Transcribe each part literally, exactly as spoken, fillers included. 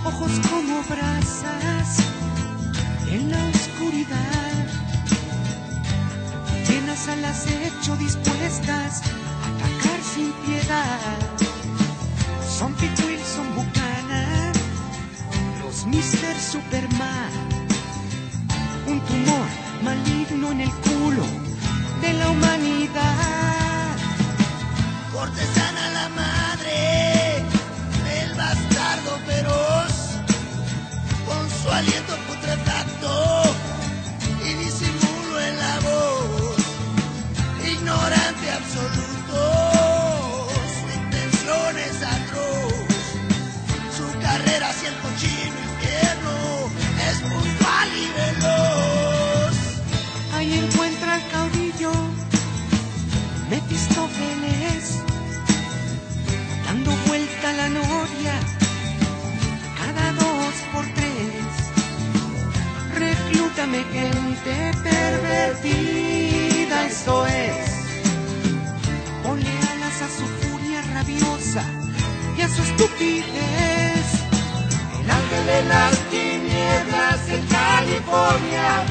ojos como brasas en la oscuridad, llenas al acecho dispuestas a atacar sin piedad. Son Pete Wilson Buchanan, los mister Superman, un tumor maligno en el culo de la humanidad. Cortesana la madre del bastardo feroz, con su aliento putrefacto y disimulo en la voz, ignorante absoluto, su intención es atroz, su carrera hacia el cochino infierno es puntual y veloz. Ahí encuentra al caudillo Mefistófeles, dando vuelta a la noria cada dos por tres. Reclútame gente pervertida, esto es. Ponle alas a su furia rabiosa y a su estupidez. El ángel de las tinieblas en California,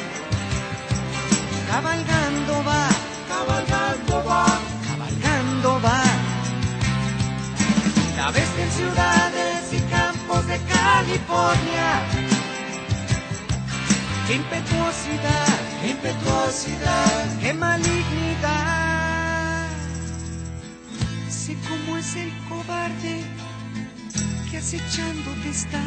cabalgando va, cabalgando va, cabalgando va. La bestia en ciudades y campos de California. ¡Qué impetuosidad, qué impetuosidad, qué malignidad! Sé cómo es el cobarde que acechándote está.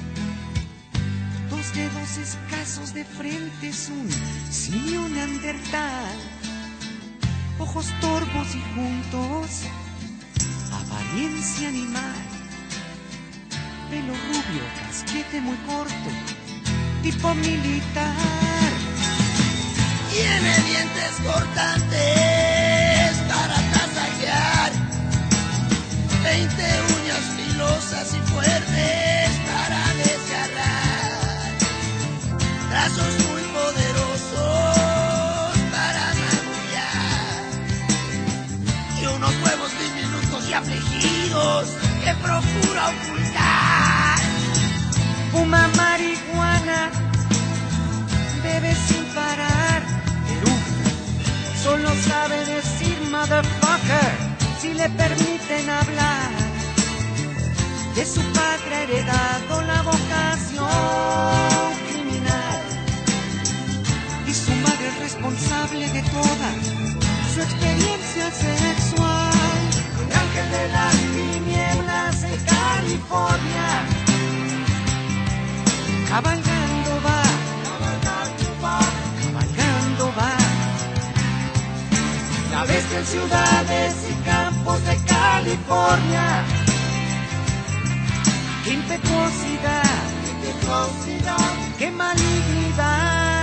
Dos dedos escasos de frente es un simio neandertal. Ojos torvos y juntos, apariencia animal. Pelo rubio, casquete muy corto, tipo militar. Tiene dientes cortantes para tasajear, veinte uñas filosas y fuertes para desgarrar, brazos muy poderosos para magullar, y unos huevos diminutos y afligidos que procura ocultar. Fuma marihuana, bebe sin parar, pero solo sabe decir motherfucker si le permiten hablar. De su padre ha heredado la vocación criminal y su madre es responsable de toda su experiencia sexual. El ángel de las tinieblas en California, cabalgando va, cabalgando va, cabalgando va. La bestia en ciudades y campos de California. ¡Qué impetuosidad, qué impetuosidad, qué malignidad!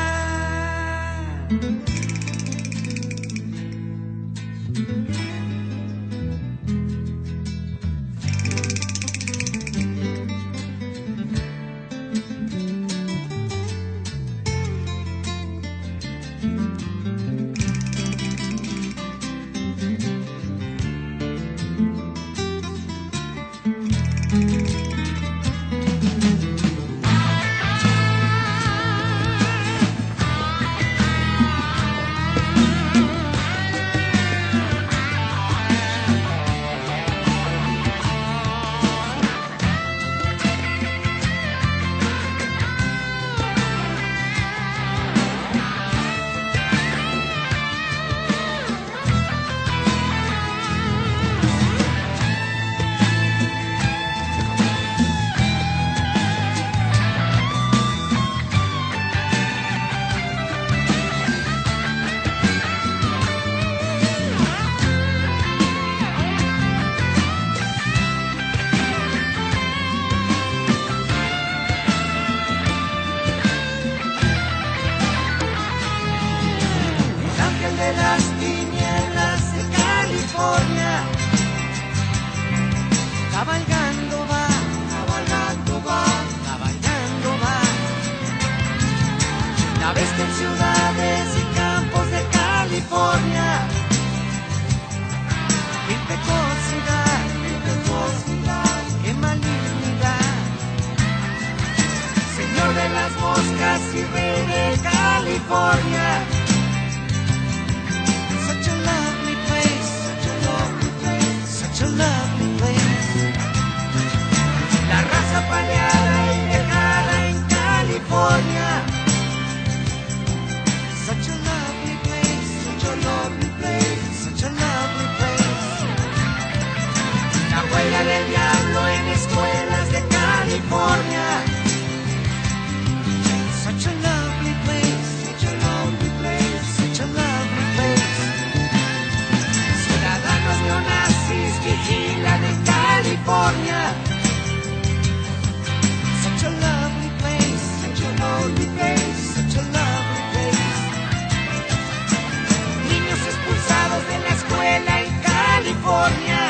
California.